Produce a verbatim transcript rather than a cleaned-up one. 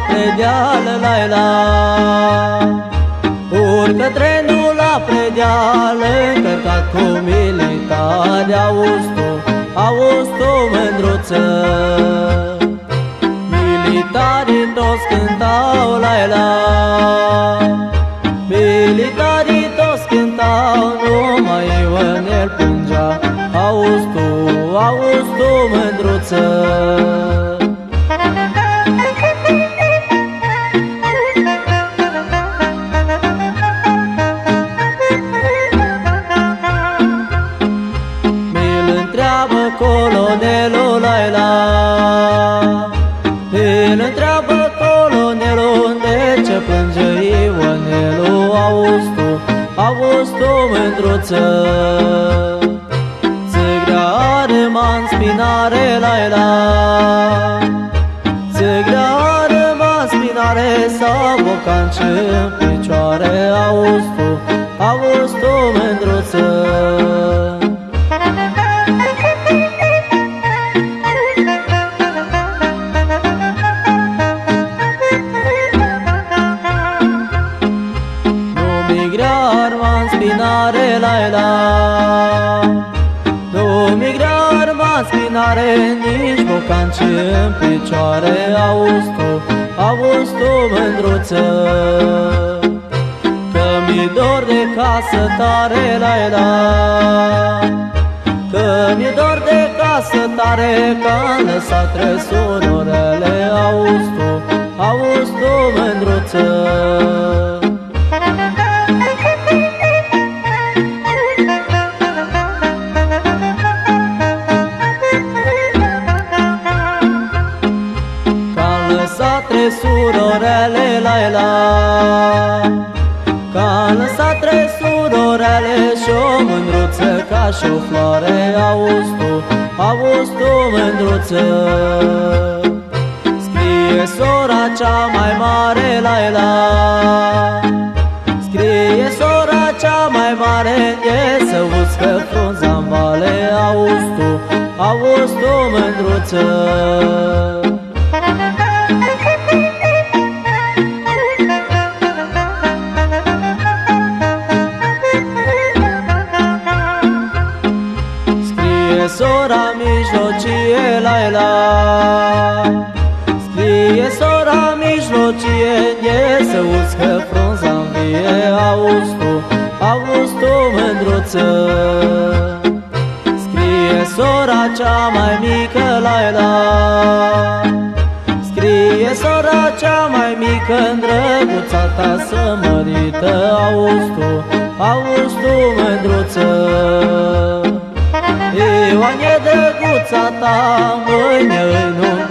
predeal, la la. Urcă trenul la predeal, încărcat cu militari. Auzi tu, auzi tu, mândruță, militarii toți cântau, la la. Militarii toți cântau, numai Ionel plângea. Auzi tu, auzi tu, mândruță. Mi-l întreabă colonelul, la la. Mi-l întreabă colonelul, de ce plânge Ionelul. Auzi tu, auzi tu, mândruță, țigrea are man spinare, la la. Țigrea are man spinare, sau bocanci în picioare. Auzi tu, auzi tu, mândruță. Spinare, la la. Nu migra arma spinare, nici bocanci în picioare. Auzi tu, auzi tu, mândruță, că mi-e dor de casă tare, la la. Că mi-e dor de casă tare, că-am lăsat trăsurorele. Auzi tu, auzi tu, mândruță. Surorele, la la. Că-am lăsat trei surorele și-o mândruță ca și-o floare. Auzi tu, auzi tu, mândruță, scrie sora cea mai mare, la la. Scrie sora cea mai mare, e să uscă frunza-n vale. Auzi tu, auzi tu, mândruță. Sora mijlocie, la la. Scrie sora mijlocie, e să uscă frunza-n vie. Auzi tu, auzi tu, mândruță, scrie sora cea mai mică, la la. Scrie sora cea mai mică, îndrăguța ta sămărită. Auzi tu, auzi tu, mândruță, Ioane, drăguța ta, mâine în